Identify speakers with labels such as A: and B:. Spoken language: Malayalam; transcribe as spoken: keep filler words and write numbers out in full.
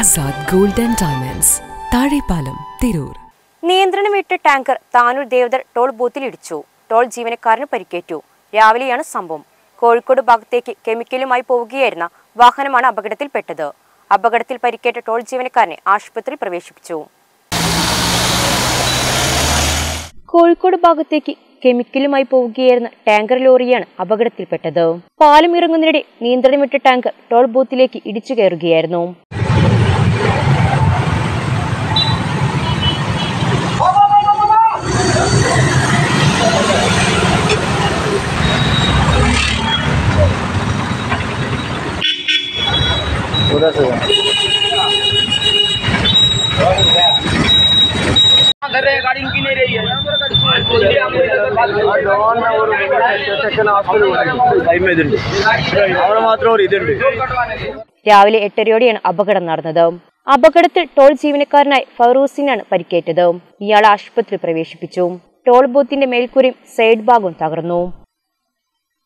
A: Azad gold and diamonds, Thazhepalam, Tirur.
B: നിയന്ത്രണം വിട്ട ടാങ്കർ താനൂർ ദേവദർ ടോൾ ബൂത്തിലിടിച്ചു. ടോൾ ജീവനക്കാരന് പരിക്കേറ്റു. രാവിലെയാണ് സംഭവം. കോഴിക്കോട് ഭാഗത്തേക്ക് കെമിക്കലുമായി പോവുകയായിരുന്ന വാഹനമാണ് അപകടത്തിൽപ്പെട്ടത്. അപകടത്തിൽ പരിക്കേറ്റ ടോൾ ജീവനക്കാരനെ ആശുപത്രിയിൽ പ്രവേശിപ്പിച്ചു. കോഴിക്കോട് ഭാഗത്തേക്ക് കെമിക്കലുമായി പോവുകയായിരുന്ന ടാങ്കർ ലോറിയാണ് അപകടത്തിൽപ്പെട്ടത്. പാലം ഇറങ്ങുന്നതിനിടെ നിയന്ത്രണം വിട്ട ടാങ്കർ ടോൾ ബൂത്തിലേക്ക് ഇടിച്ചു കയറുകയായിരുന്നു.
C: गाड़ी रुकी नहीं रही है।
B: രാവിലെ എട്ടരയോടെയാണ് അപകടം നടന്നത്. അപകടത്തിൽ ടോൾ ജീവനക്കാരനായി ഫറൂസിനാണ് പരിക്കേറ്റത്. ഇയാളെ ആശുപത്രിയിൽ പ്രവേശിപ്പിച്ചു. ടോൾ ബൂത്തിന്റെ മേൽക്കൂരയും സൈഡ് ഭാഗവും തകർന്നു.